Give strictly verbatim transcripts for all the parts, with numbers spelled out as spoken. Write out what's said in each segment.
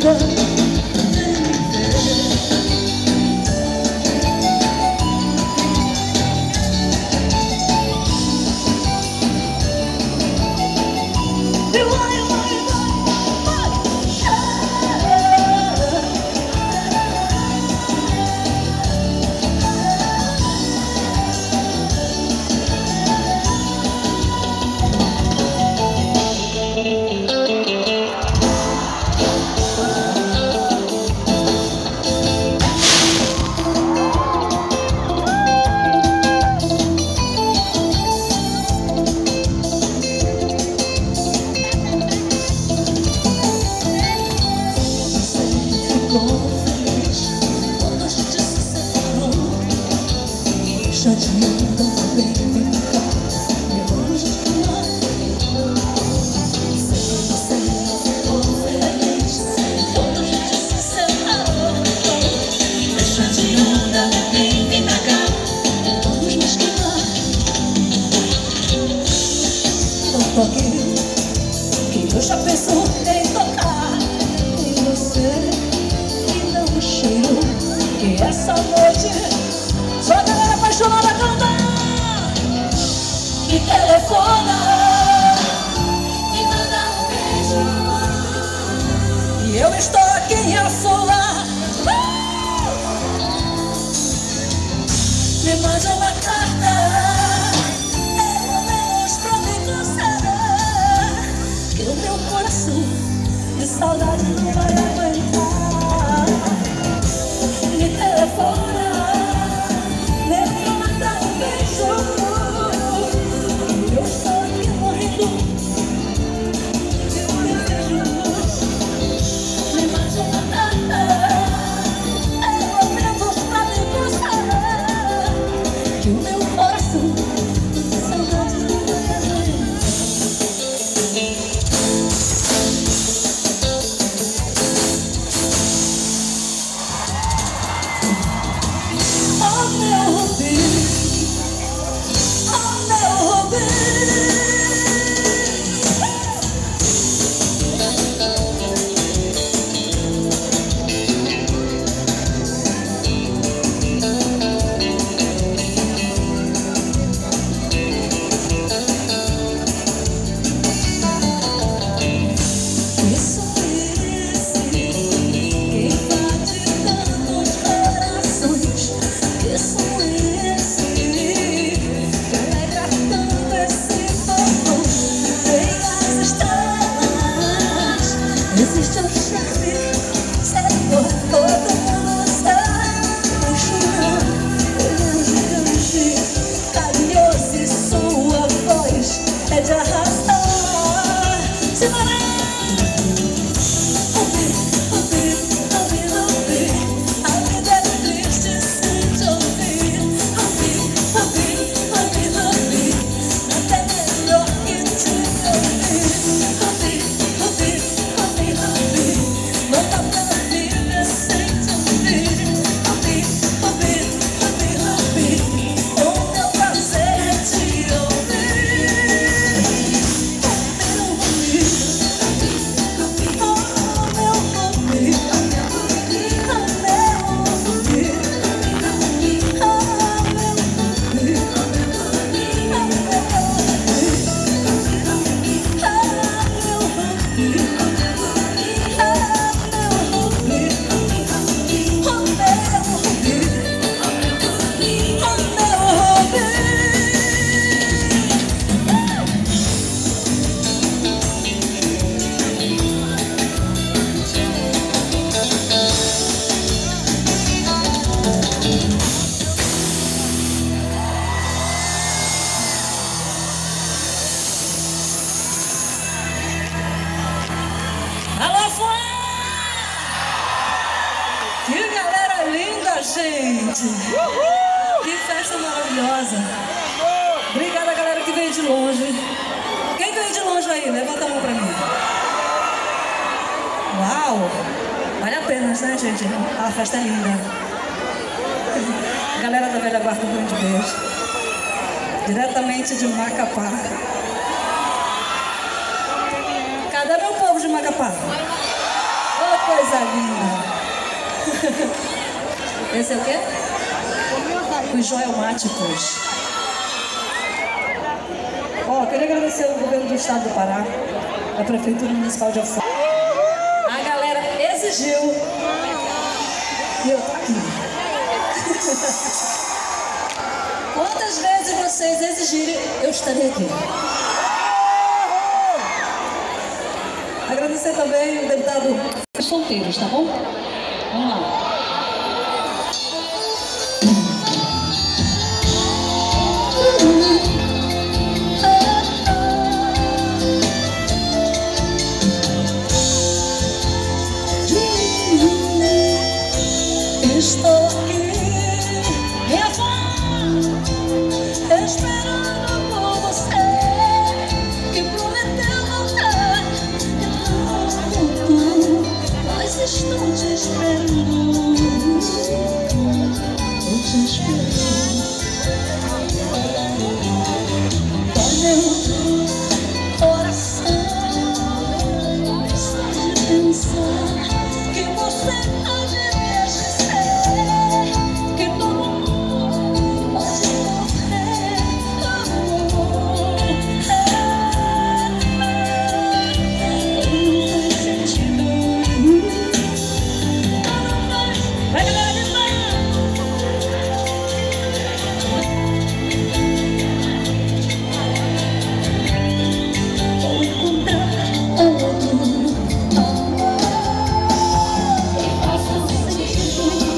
vida. Chateada, vem ficar meu anjo de mar. Sei que você não ficou feliz quando a gente se separou. É chateada, vem ficar, vamos nos queimar. Tanto aqui que eu já penso em tocar em você e não o cheiro que essa noite só a galera apaixonada canta. Me telefona, me manda um beijo e eu estou aqui em a solar. Me manda uma carta, pelo menos pra me consolar, que o meu coração de saudade não vai aguentar. Me telefona, eu estou aqui morrendo de um desejo. Me mande uma carta, pelo menos pra me mostrar que o meu coração de saudade não vai aguentar. Oh, meu Rubi, existe um chefe, setor, todo mundo está apaixonado. Ele é gigante, carinhoso e sua voz é de arrastar. Se parar, ouvir, ouvir, ouvir, ouvir, a vida é triste sem te ouvir. Ouvir, ouvir, ouvir, ouvir, até melhor que te ouvir. Ouvir, ouvir, não dá pra viver sem te ouvir. Ouvir, ouvir, ouvir, ouvir, o meu prazer é te ouvir. Oh, meu ouvir, oh, meu ouvir, oh, meu ouvir, oh, meu ouvir, oh, meu alô, fã! Que galera linda, gente! Uhul! Que festa maravilhosa! Obrigada, galera que veio de longe. Quem veio de longe aí? Levanta a mão pra mim. Uau! Vale a pena, né, gente? A festa é linda. Galera da velha guarda, um grande beijo. Diretamente de Macapá. Cadê meu povo de Macapá? Ô, coisa Esse é o quê? Os joelmáticos. Ó, oh, queria agradecer ao governo do estado do Pará, a Prefeitura Municipal de Alfândega. A galera exigiu e eu tô aqui. Quantas vezes vocês exigirem, eu estarei aqui. Agradecer também o deputado solteiros, tá bom? Vamos lá. Estou aqui, minha voz, esperando por você, que prometeu voltar. Mas estou te esperando, estou te esperando. O meu coração está de pensar que você pode me esquecer, que todo mundo pode morrer, amor. Não faz sentido. Não faz. Vai, galera, vai. Vou encontrar outro amor que faça sentido,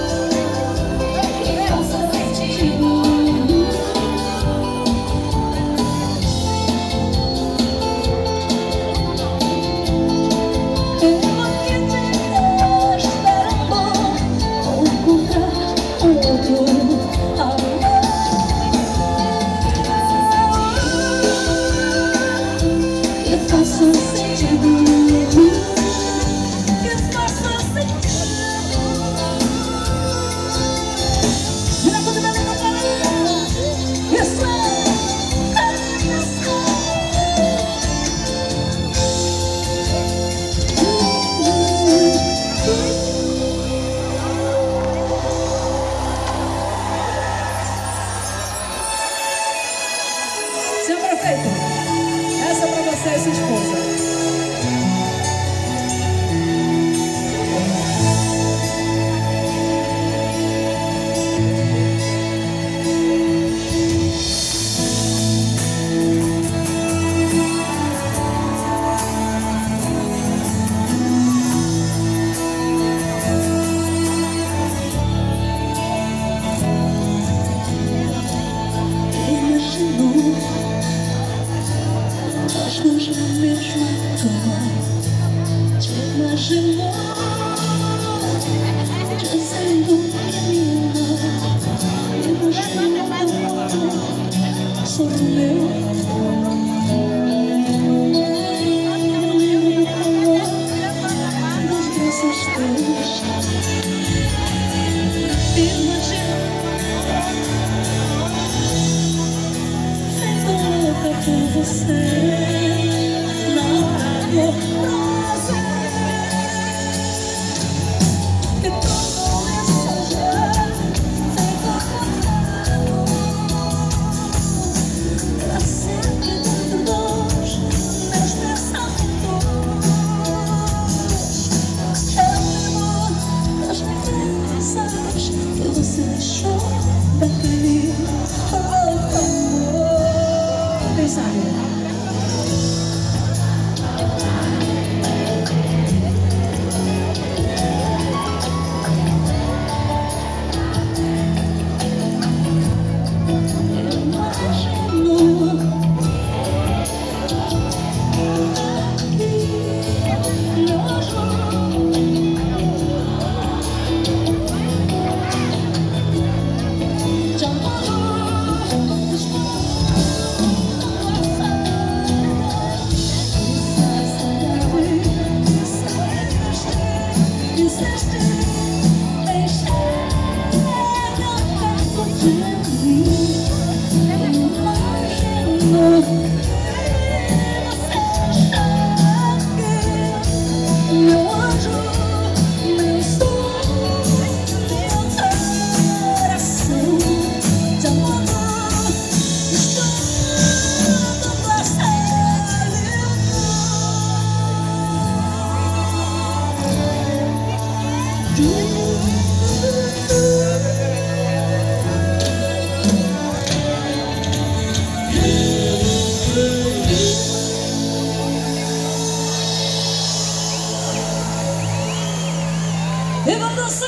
que faça sentido. Eu aqui te esperando, vou encontrar outro amor que faça sentido, que faça sentido. Vira tudo bem na cara. Isso é, isso é. Senhor prefeito, essa é pra você e sua esposa. Imaginou nós dois na mesma cama, te imaginou dizendo que me ama, imaginou sobre o meu. Nos braços teus, imaginou sendo louca por você. Graças E vamos dançar!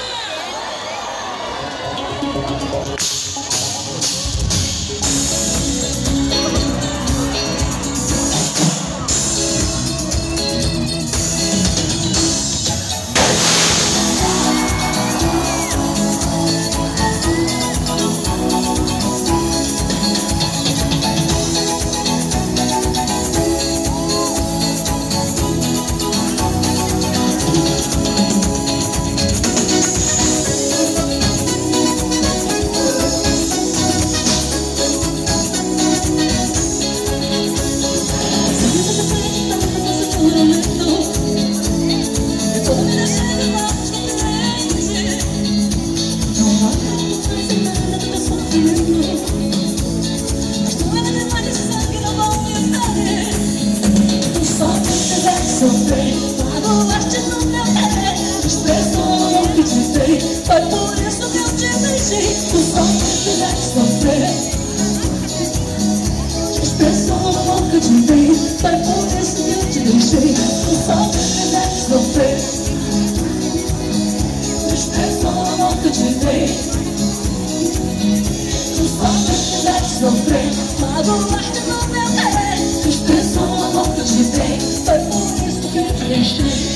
Foi por isso que eu te beijei. Tu só quiser sofrer. Te expressou o amor que eu te dei. Foi por isso que eu te deixei. Tu só quiser sofrer. Te expressou o amor que eu te dei. Tu só quiser sofrer. Magoaste no meu pé. Te expressou o amor que eu te dei. Foi por isso que eu te deixei.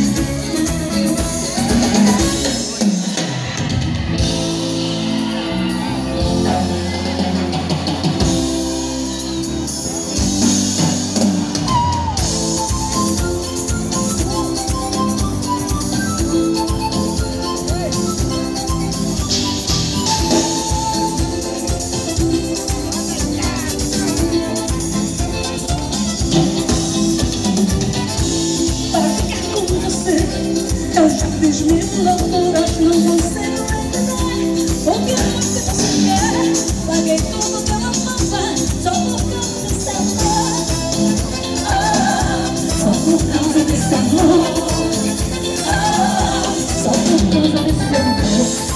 Eu já fiz mil loucuras, não você não entender. O que você quer? Paguei tudo pela fama, só por causa desse amor. Ah, só por causa desse amor. Ah, só por causa desse amor.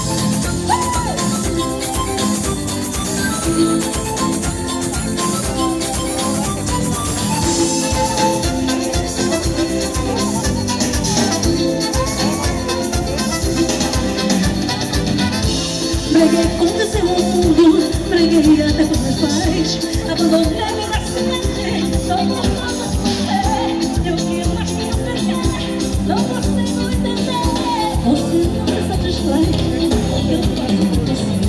Breguei com o seu mundo, breguei até com meus pais. Abandonei meu nascimento, só por causa de você. Eu que mais que você quer, não consigo entender. Você não me satisfaz, o que eu faço por você?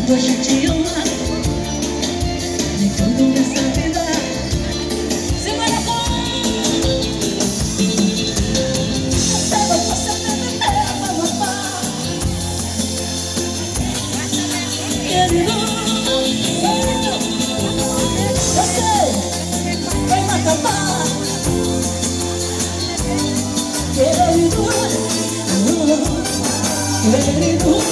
a gente ama. Nem tudo nessa vida se vai levar. Até você me leva, mamar. Querido, eu sei, vai me acabar. Querido, querido,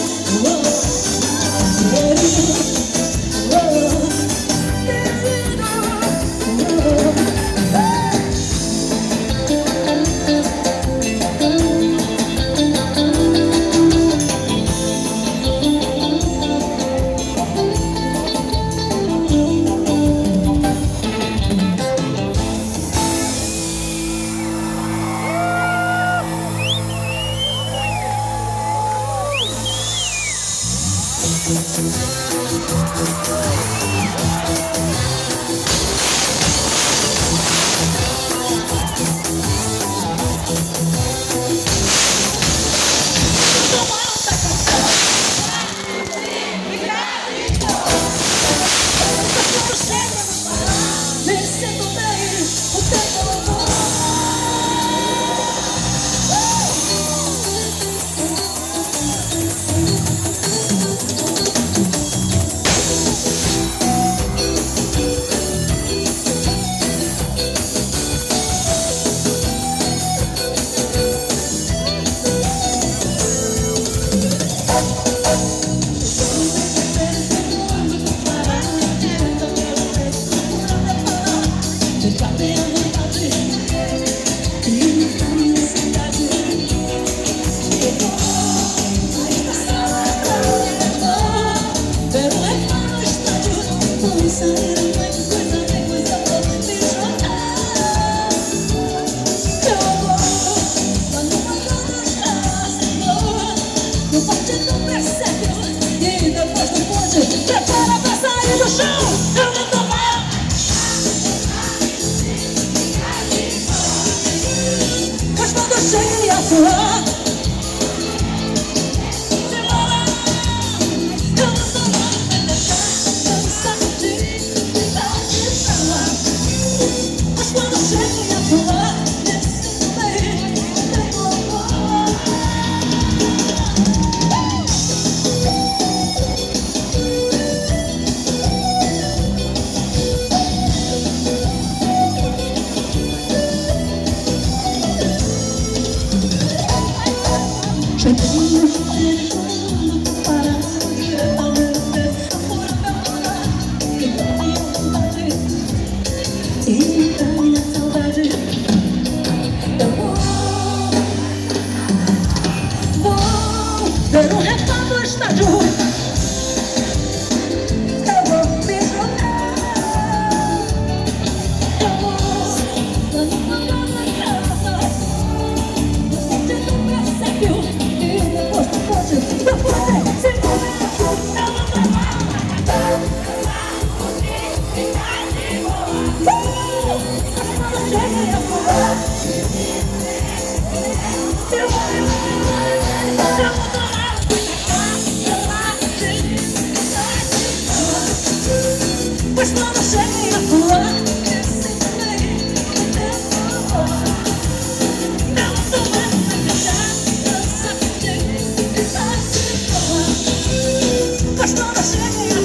ver um refrão do estádio. Eu vou me jogar. Eu vou dando uma na casa. O sentido percebeu. E depois do ponte eu vou ter se comer. Eu vou tomar uma cagada. Ficar de boa. Mas quando cheguei a voar, eu vou mas quando cheguei a voar, eu sentei no tempo. Não sou mais uma cachaça, eu saquei e vai se voar. Mas quando cheguei a